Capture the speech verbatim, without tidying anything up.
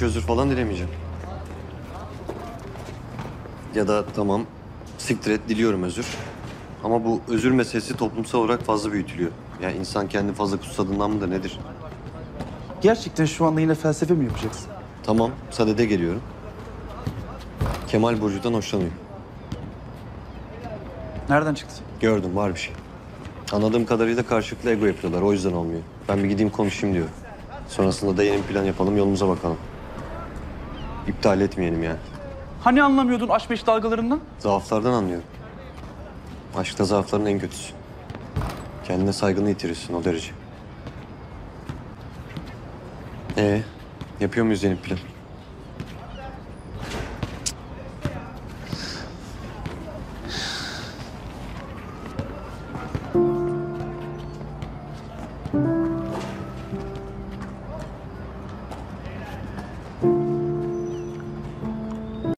Hiç özür falan dilemeyeceğim. Ya da tamam, siktir et, diliyorum özür. Ama bu özür meselesi toplumsal olarak fazla büyütülüyor. Yani insan kendi fazla kutsadığından mıdır nedir? Gerçekten şu anda yine felsefe mi yapacaksın? Tamam, sadede geliyorum. Kemal Burcu'dan hoşlanıyor. Nereden çıktı? Gördüm, var bir şey. Anladığım kadarıyla karşılıklı ego yapıyorlar, o yüzden olmuyor. Ben bir gideyim konuşayım diyor. Sonrasında da yeni bir plan yapalım, yolumuza bakalım. İptal etmeyelim yani. Hani anlamıyordun aşk beş dalgalarından? Zaaflardan anlıyorum. Aşkta zaafların en kötüsü. Kendine saygını yitirirsin o derece. Ee, yapıyor muyuz yeni bir plan?